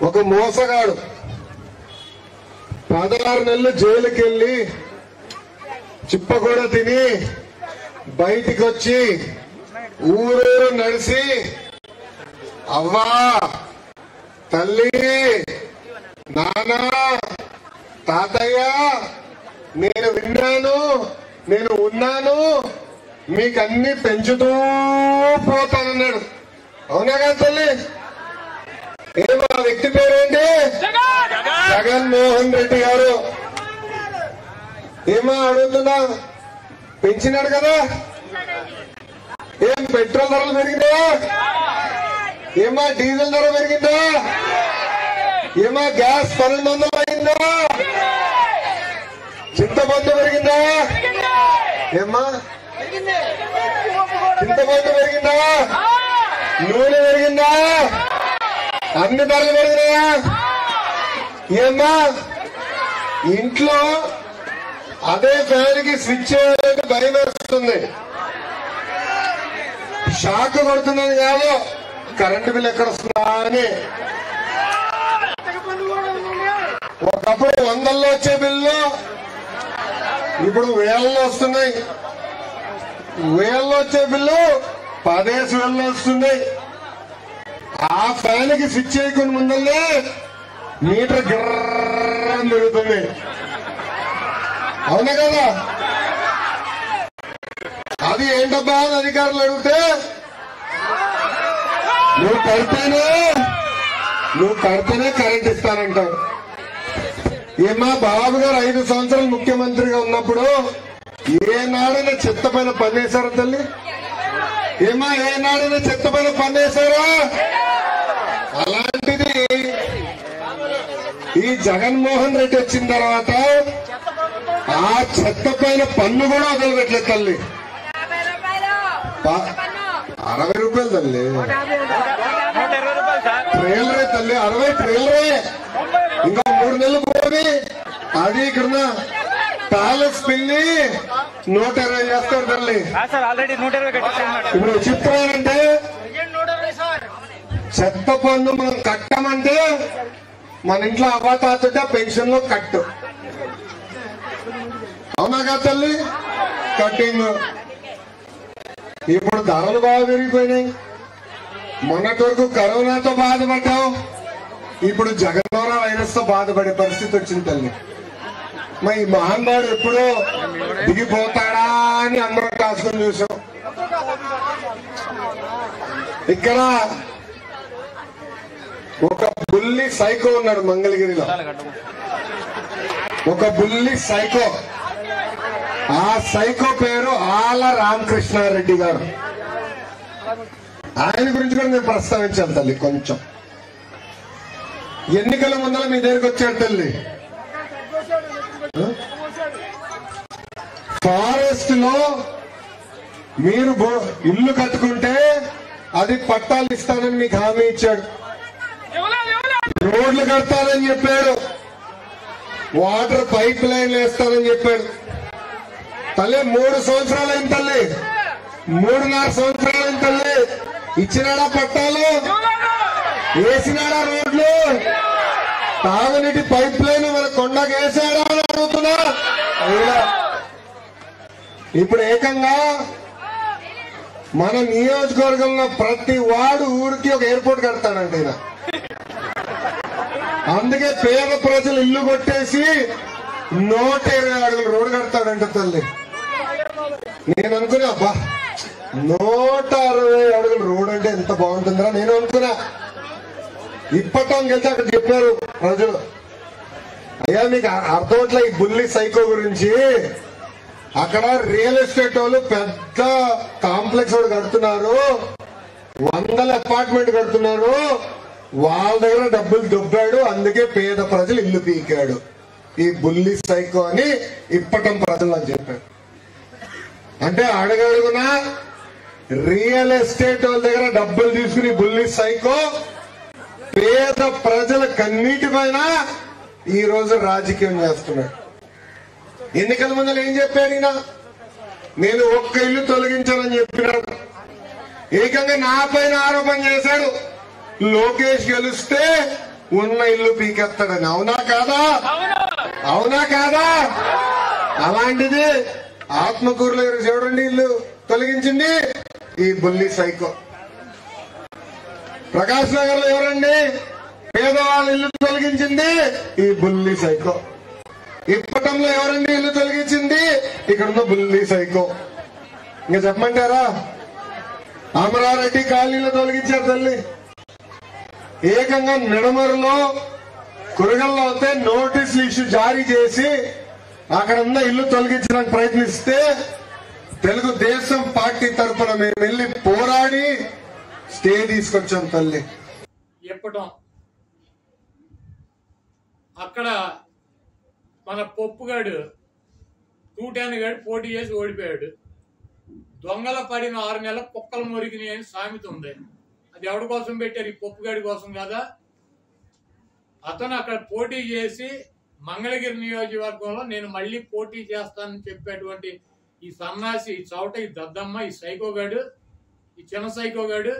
ఒక మోసగాడు 16 నెలలు జైలుకి వెళ్లి చిప్ప కూడా తిని బయటికి వచ్చి ఊరూరు నడిచి అవ్వా తల్లి నానా తాతయ్య నేను విన్నాను నేను ఉన్నాను మీకు అన్ని పెంచుతూ పోతానన్నాడు. అవునా కదా తల్లి? ఏమో ఆ వ్యక్తి పేరేంటి? జగన్మోహన్ రెడ్డి గారు. ఏమో అడుగుతున్నా, పెంచినాడు కదా? ఏం పెట్రోల్ ధరలు పెరిగినాయా? ఏమా డీజిల్ ధర పెరిగిందా? ఏమా గ్యాస్ 1200 అయిందా? చింతపండు పెరిగిందా? ఏమ్మా చింతపండు పెరిగిందా? నూనె పెరిగిందా? అన్ని ధరలు పెరిగినాయా? ఏమ్మా ఇంట్లో అదే ఫ్యాన్కి స్విచ్ చేయాలంటే భయం వేస్తుంది. షాక్ కొడుతున్నది కాదు, కరెంటు బిల్ ఎక్కడ వస్తుందా అని. ఒకప్పుడు 100లో వచ్చే బిల్లు ఇప్పుడు 1000లో వస్తున్నాయి. 1000లో వచ్చే బిల్లు 10,000లో వస్తున్నాయి. ఆ ఫ్యాన్ కి స్విచ్ చేయకుండా ముందల్లే మీటర్ గిర్రని తిరుగుతుంది. అవునా కదా? అది ఏంటబ్బా అని అధికారులు అడిగితే నువ్వు కడితేనే కరెంట్ ఇస్తానంటావు. ఏమా బాబు గారు 5 సంవత్సరాలు ముఖ్యమంత్రిగా ఉన్నప్పుడు ఏనాడైనా చెత్త పైన పన్నేశారా తల్లి? ఏమా ఏనాడైనా చెత్త పైన పన్నేశారా? అలాంటిది ఈ జగన్మోహన్ రెడ్డి వచ్చిన తర్వాత ఆ చెత్త పైన పన్ను కూడా వదలబెట్టలేదు తల్లి. 60 రూపాయలు తల్లి, ట్రైలరే తల్లి, 60 ట్రైలరే. ఇంకా 3 నెలలు పోని అది ఇక్కడ ప్యాలెస్ పిల్లి 120 చేస్తారు తల్లి. ఇప్పుడు చెప్తున్నానంటే చెత్త పన్ను మనం కట్టమంటే మన ఇంట్లో అవ్వతాతుంటే పెన్షన్ లో కట్టు. అవునా కదా తల్లి? కట్టింగ్. ఇప్పుడు ధరలు బాగా పెరిగిపోయినాయి. మొన్నటి వరకు కరోనాతో బాధపడ్డావు, ఇప్పుడు జగన్మోహన్ వైరస్ తో బాధపడే పరిస్థితి వచ్చింది తల్లి. మరి ఈ మహానుభావుడు ఎప్పుడో దిగిపోతాడా అని అందరం కాసుకొని చూసాం. ఇక్కడ ఒక బుల్లి సైకో ఉన్నాడు మంగళగిరిలో, ఒక బుల్లి సైకో. ఆ సైకో పేరు ఆల రామకృష్ణారెడ్డి గారు. ఆయన గురించి కూడా నేను ప్రస్తావించాను తల్లి. కొంచెం ఎన్నికల ముందర మీ దగ్గరికి వచ్చాడు తల్లి. ఫారెస్ట్ లో మీరు ఇల్లు కట్టుకుంటే అది పట్టాలు ఇస్తానని మీకు హామీ ఇచ్చాడు. రోడ్లు కడతానని చెప్పాడు, వాటర్ పైప్ లైన్లు వేస్తానని చెప్పాడు. తల్లి 3 సంవత్సరాలైంది తల్లి, 3.5 సంవత్సరాలైంది తల్లి. ఇచ్చినాడా పట్టాలు? వేసినాడా రోడ్లు? తాగునీటి పైప్ లైన్ మన కొండకు వేసాడా అని అడుగుతున్నా. ఇప్పుడు ఏకంగా మన నియోజకవర్గంలో ప్రతి వాడు ఊరికి ఒక ఎయిర్పోర్ట్ కడతాడంట ఈయన. అందుకే పేద ప్రజలు ఇల్లు కొట్టేసి 120 అడుగులు రోడ్డు కడతాడంట తల్లి. నేను అనుకున్నా, అబ్బా 160 అడుగులు రోడ్ అంటే ఎంత బాగుంటుందిరా నేను అనుకున్నా. ఇప్పటం వెళ్తే అక్కడ చెప్పారు ప్రజలు, అయ్యా మీకు అర్థమట్లే ఈ బుల్లి సైకో గురించి. అక్కడ రియల్ ఎస్టేట్ వాళ్ళు పెద్ద కాంప్లెక్స్ కూడా కడుతున్నారు, 100 అపార్ట్మెంట్ కడుతున్నారు, వాళ్ళ దగ్గర డబ్బులు దొబ్బాడు, అందుకే పేద ప్రజలు ఇల్లు పీకాడు ఈ బుల్లి సైకో అని ఇప్పటం ప్రజలు అని చెప్పారు. అంటే అడుగడుగునా రియల్ ఎస్టేట్ వాళ్ళ దగ్గర డబ్బులు తీసుకుని బుల్లి సైకో పేద ప్రజల కన్నీటి పైన ఈ రోజు రాజకీయం చేస్తున్నాడు. ఎన్నికల ముందు ఏం చెప్పాడు ఈయన? నేను ఒక్క ఇల్లు తొలగించానని చెప్పినాడు. ఏకంగా నా పైన ఆరోపణ చేశాడు, లోకేష్ గెలిస్తే ఉన్న ఇల్లు పీకెత్తాడని. అవునా కాదా? అవునా కాదా? అలాంటిది ఆత్మకూరులో చూడండి ఇల్లు తొలగించింది ఈ బుల్లి సైకో. ప్రకాశ్ నగర్ లో ఎవరండి పేదవాళ్ళ ఇల్లు తొలగించింది? ఈ బుల్లి సైకో. ఇప్పటంలో ఎవరండి ఇల్లు తొలగించింది? ఇక్కడున్న బుల్లి సైకో. ఇంకా చెప్పమంటారా? అమరారెడ్డి కాలనీలో తొలగించారు తల్లి. ఏకంగా నిడమరులో కురగల్లో అయితే నోటీసులు ఇష్యూ జారీ చేసి అక్కడ ఉన్న ఇల్లు తొలగించడానికి ప్రయత్నిస్తే తెలుగుదేశం పార్టీ తరఫున మేము వెళ్ళి పోరాడి స్టే తీసుకొచ్చాం తల్లి. చెప్పటం అక్కడ మన పప్పుగాడు 210 గాడు పోటీ చేసి ఓడిపోయాడు. దొంగల పడిన 6 నెలల కుక్కలు మొరిగినాయి అని సామెత ఉంది. అది ఎవరి కోసం పెట్టారు? ఈ పప్పుగాడి కోసం కదా. అతను అక్కడ పోటీ చేసి మంగళగిరి నియోజకవర్గంలో నేను మళ్ళీ పోటీ చేస్తానని చెప్పేటువంటి ఈ సన్నాసి, ఈ చౌట, ఈ దద్దమ్మ, ఈ సైకోగాడు, ఈ చిన్న సైకోగాడు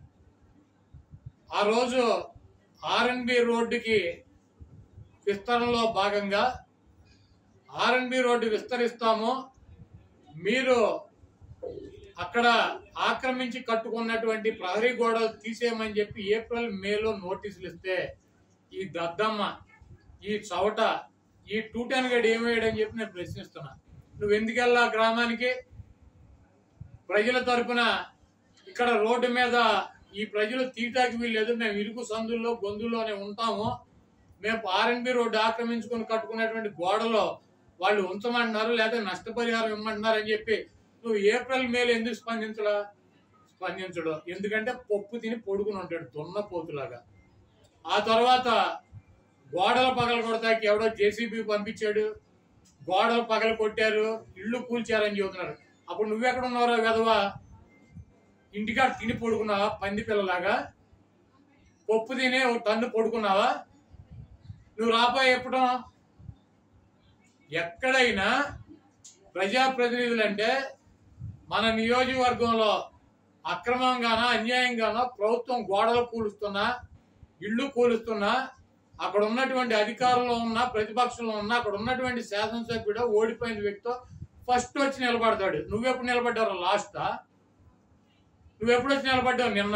ఆ రోజు ఆర్ఎన్బి రోడ్డుకి విస్తరణలో భాగంగా ఆర్ఎన్బి రోడ్డు విస్తరిస్తాము, మీరు అక్కడ ఆక్రమించి కట్టుకున్నటువంటి ప్రహరీ గోడలు తీసేయమని చెప్పి ఏప్రిల్ మేలో నోటీసులు ఇస్తే ఈ దద్దమ్మ, ఈ చవట, ఈ 210 గడు ఏమయ్యాడని చెప్పి నేను ప్రశ్నిస్తున్నా. నువ్వు ఎందుకెళ్ళా గ్రామానికి? ప్రజల తరపున ఇక్కడ రోడ్డు మీద ఈ ప్రజలు తీటాకి వీల్లేదు, మేము ఇరుకు సందుల్లో గొంతుల్లోనే ఉంటాము, మేము ఆర్ఎన్బి రోడ్డు ఆక్రమించుకొని కట్టుకున్నటువంటి గోడలో వాళ్ళు ఉంచమంటున్నారు లేదా నష్టపరిహారం ఇమ్మంటున్నారు అని చెప్పి నువ్వు ఏప్రిల్ మేలో ఎందుకు స్పందించడు? ఎందుకంటే పప్పు తిని పొడుకుని ఉంటాడు దున్నపోతులాగా. ఆ తర్వాత గోడల పగల కొడతాకి ఎవడో జేసీబీ పంపించాడు, గోడలు పగల కొట్టారు, ఇళ్ళు కూల్చారని చెబుతున్నారు. అప్పుడు నువ్వెక్కడ ఉన్నావురా వెధవా? ఇంటికాడ తిని పడుకున్నావా పంది పిల్లలాగా? పప్పు తిని ఒక టన్ను పడుకున్నావా? నువ్వు రాబోయే ఎప్పుడో ఎక్కడైనా ప్రజాప్రతినిధులు అంటే మన నియోజకవర్గంలో అక్రమంగానో అన్యాయంగానో ప్రభుత్వం గోడలు కూలుస్తున్నా, ఇళ్ళు కూలుస్తున్నా, అక్కడ ఉన్నటువంటి అధికారంలో ఉన్న ప్రతిపక్షంలో ఉన్న అక్కడ ఉన్నటువంటి శాసనసభ్యుడు ఓడిపోయిన వ్యక్తితో ఫస్ట్ వచ్చి నిలబడతాడు. నువ్వెప్పుడు నిలబడ్డావు? లాస్టా? నువ్వెప్పుడు వచ్చి నిలబడ్డావు? నిన్న.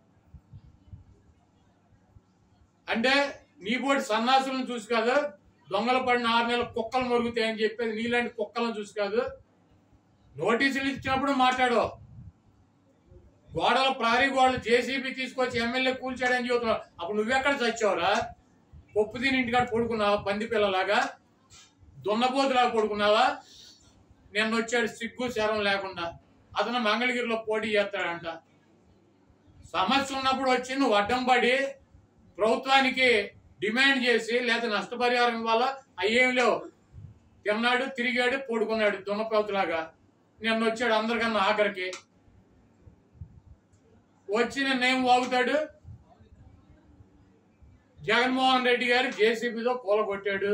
అంటే నీ పోటీ సన్నాసులను చూసి కాదు, దొంగలు పడిన 6 నెలల కుక్కలు మొరుగుతాయని చెప్పేది నీలాంటి కుక్కలను చూసి కాదు. నోటీసులు ఇచ్చినప్పుడు మాట్లాడు. గోడలు ప్రహరీ గోడలు జేసీబీ తీసుకొచ్చి ఎమ్మెల్యే కూల్చాడని చెబుతున్నావు. అప్పుడు నువ్వెక్కడ చచ్చావురా? పప్పు తిని ఇంటికాడ పడుకున్నావా పంది పిల్లలాగా? దున్నపోతులాగా పడుకున్నావా? నిన్న వచ్చాడు సిగ్గు శరం లేకుండా. అతను మంగళగిరిలో పోటీ చేస్తాడంట. సమస్య ఉన్నప్పుడు వచ్చి నువ్వు అడ్డం పడి ప్రభుత్వానికి డిమాండ్ చేసి లేదా నష్టపరిహారం ఇవ్వాలా? అయ్యేం లేవు. తిన్నాడు, తిరిగాడు, పడుకున్నాడు దున్నపోతులాగా. నిన్న వచ్చాడు అందరికన్నా ఆఖరికి. వచ్చి నిన్నేం వాగుతాడు? జగన్మోహన్ రెడ్డి గారు జేసీబీతో కూలగొట్టాడు.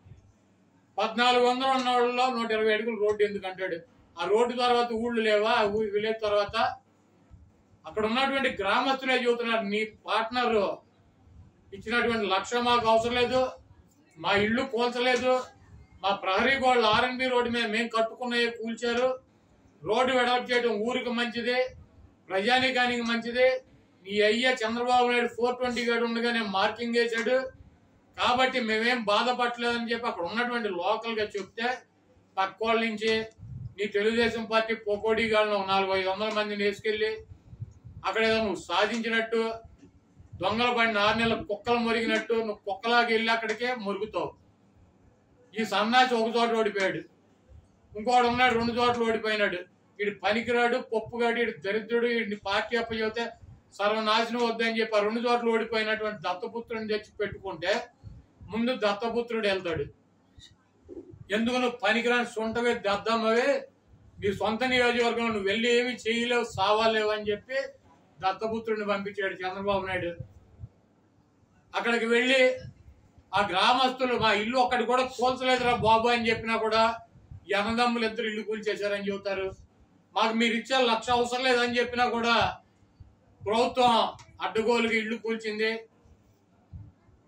1400 ఉన్న వాళ్ళలో 120 అడుగులు రోడ్డు ఎందుకు అంటాడు? ఆ రోడ్డు తర్వాత ఊళ్ళు లేవా? విలేజ్ తర్వాత అక్కడ ఉన్నటువంటి గ్రామస్తులే చెబుతున్నారు, నీ పార్ట్నర్ ఇచ్చినటువంటి లక్ష్యం మాకు అవసరం లేదు, మా ఇల్లు కూల్చలేదు, మా ప్రహరీ గోడలు ఆర్ఎన్బి రోడ్డు మీద మేము కట్టుకున్నాయే కూల్చారు, రోడ్డు వెడల్పు చేయడం ఊరికి మంచిది, ప్రజానీకానికి మంచిది, నీ అయ్యా చంద్రబాబు నాయుడు 420 గడు ఉండగానే మార్కింగ్ వేశాడు కాబట్టి మేమేం బాధపడలేదని చెప్పి అక్కడ ఉన్నటువంటి లోకల్ గా చెప్తే పక్కోళ్ళ నుంచి నీ తెలుగుదేశం పార్టీ పొకోడీ గాళ్ళను 400-500 మందిని వేసుకెళ్ళి అక్కడ ఏదో నువ్వు సాధించినట్టు, దొంగలు పడిన 6 నెలల కుక్కలు మొరిగినట్టు నువ్వు కుక్కలాగా వెళ్ళి అక్కడికే మొరుగుతావు. ఈ సన్నాసి ఒక చోట ఓడిపోయాడు, ఇంకోడు ఉన్నాడు 2 చోట్ల ఓడిపోయినాడు. వీడు పనికిరాడు, పప్పుగాడు, వీడు దరిద్రుడు, వీడిని పార్టీ అప్పచెబితే సర్వనాశనం వద్దని చెప్పి 2 చోట్ల ఓడిపోయినటువంటి దత్తపుత్రుడిని తెచ్చి పెట్టుకుంటే ముందు దత్తపుత్రుడు వెళ్తాడు. ఎందుకు? నువ్వు పనికిరాని సొంతవే దద్దమ్మవే, నీ సొంత నియోజకవర్గంలో నువ్వు వెళ్ళి ఏమి చేయలేవు, సావాలేవు అని చెప్పి దత్తపుత్రుడిని పంపించాడు చంద్రబాబు నాయుడు. అక్కడికి వెళ్ళి ఆ గ్రామస్తులు మా ఇల్లు ఒక్కటి కూడా కూల్చలేదురా బాబు అని చెప్పినా కూడా ఈ అన్నదమ్ములు 2 ఇల్లు కూల్చేశారని చెబుతారు. మాకు మీరు ఇచ్చే 1,00,000 అవసరం లేదని చెప్పినా కూడా ప్రభుత్వం అడ్డగోలుగా ఇల్లు కూల్చింది.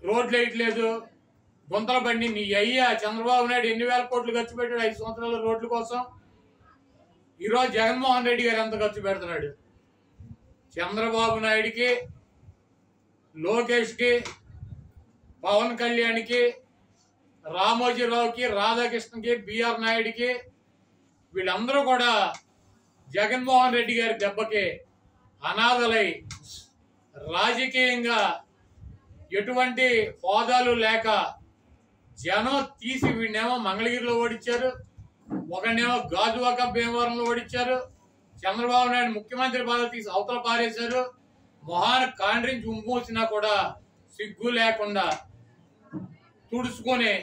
రోడ్లు వేయట్లేదు, గుంతల బండి. నీ అయ్యా చంద్రబాబు నాయుడు ఎన్ని వేల కోట్లు ఖర్చు పెట్టాడు 5 సంవత్సరాల రోడ్ల కోసం. ఈరోజు జగన్మోహన్ రెడ్డి గారు ఎంత ఖర్చు పెడుతున్నాడు? చంద్రబాబు నాయుడికి, లోకేష్ కి, పవన్ కళ్యాణ్కి, రామోజీరావుకి, రాధాకృష్ణకి, బిఆర్ నాయుడికి, వీళ్ళందరూ కూడా జగన్మోహన్ రెడ్డి గారి దెబ్బకి అనాథలై రాజకీయంగా ఎటువంటి హోదాలు లేక జనం తీసి వీడినేమో మంగళగిరిలో ఓడించారు, ఒకనేమో గాజువాక భీమవరంలో ఓడించారు. చంద్రబాబు నాయుడు ముఖ్యమంత్రి పదవి తీసి అవతల పారేశారు. మొహాన కాండ్రించి ఉమ్మూసినా కూడా సిగ్గు లేకుండా తుడుచుకొని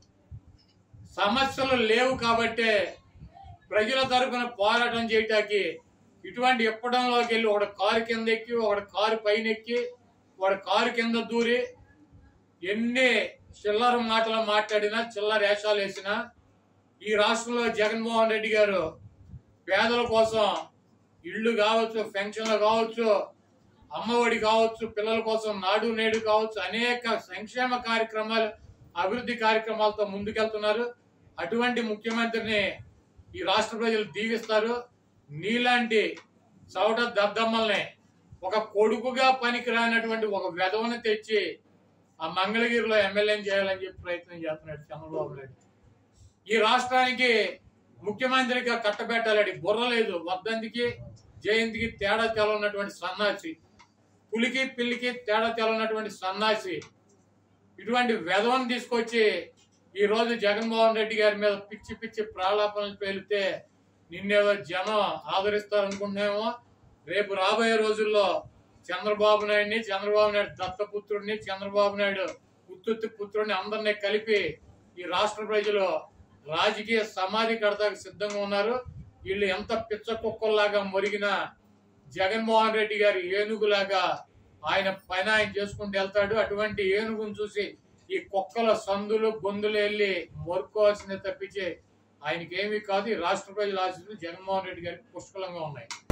సమస్యలు లేవు కాబట్టే ప్రజల తరఫున పోరాటం చేయటానికి ఇటువంటి ఇప్పడంలోకి వెళ్ళి ఒకటి కారు కింద ఎక్కి, ఒకటి కారు పైన ఎక్కి, ఒకటి కారు కింద దూరి ఎన్ని చిల్లర మాటలు మాట్లాడినా, చిల్లర వేషాలు వేసినా ఈ రాష్ట్రంలో జగన్మోహన్ రెడ్డి గారు పేదల కోసం ఇళ్ళు కావచ్చు, పెన్షన్లు కావచ్చు, అమ్మఒడి కావచ్చు, పిల్లల కోసం నాడు నేడు కావచ్చు, అనేక సంక్షేమ కార్యక్రమాలు, అభివృద్ధి కార్యక్రమాలతో ముందుకెళ్తున్నారు. అటువంటి ముఖ్యమంత్రిని ఈ రాష్ట్ర ప్రజలు దీవిస్తారు. నీలాంటి చవట దద్దమ్మల్ని ఒక కొడుకుగా పనికి రానటువంటి ఒక వెధవని తెచ్చి ఆ మంగళగిరిలో ఎమ్మెల్యేని చేయాలని చెప్పి ప్రయత్నం చేస్తున్నాడు చంద్రబాబు నాయుడు. ఈ రాష్ట్రానికి ముఖ్యమంత్రిగా కట్టబెట్టాలని బుర్ర లేదు. వర్ధంతికి, జయంతికి తేడా తెలవనటువంటి సన్నాసి, పులికి పిల్లికి తేడా తెలవనటువంటి సన్నాసి, ఇటువంటి వెధవని తీసుకొచ్చి ఈ రోజు జగన్మోహన్ రెడ్డి గారి మీద పిచ్చి పిచ్చి ప్రాలాపనలు పేలితే నిన్నేదో జనం ఆదరిస్తారనుకుంటున్నామో. రేపు రాబోయే రోజుల్లో చంద్రబాబు నాయుడు దత్తపుత్రుడిని, చంద్రబాబు నాయుడు ఉత్తుత్తి పుత్రుడిని అందరినీ కలిపి ఈ రాష్ట్ర ప్రజలు రాజకీయ సమాధి కడతానికి సిద్ధంగా ఉన్నారు. వీళ్ళు ఎంత పిచ్చ కుక్కల్లాగా మొరిగినా జగన్మోహన్ రెడ్డి గారి ఏనుగులాగా ఆయన పైన ఆయన చేసుకుంటూ వెళ్తాడు. అటువంటి ఏనుగును చూసి ఈ కుక్కల సందులు గొంతులు వెళ్ళి మొరుకోవాల్సిందే తప్పించి ఆయనకి ఏమీ కాదు. ఈ రాష్ట్ర ప్రజల ఆశీస్సులు జగన్మోహన్ రెడ్డి గారికి పుష్కలంగా ఉన్నాయి.